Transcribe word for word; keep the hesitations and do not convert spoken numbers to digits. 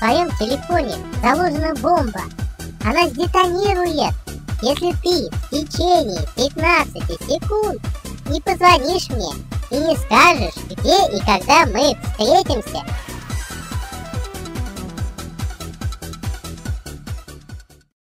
твоем телефоне заложена бомба. Она сдетонирует, если ты в течение пятнадцати секунд не позвонишь мне и не скажешь, где и когда мы встретимся.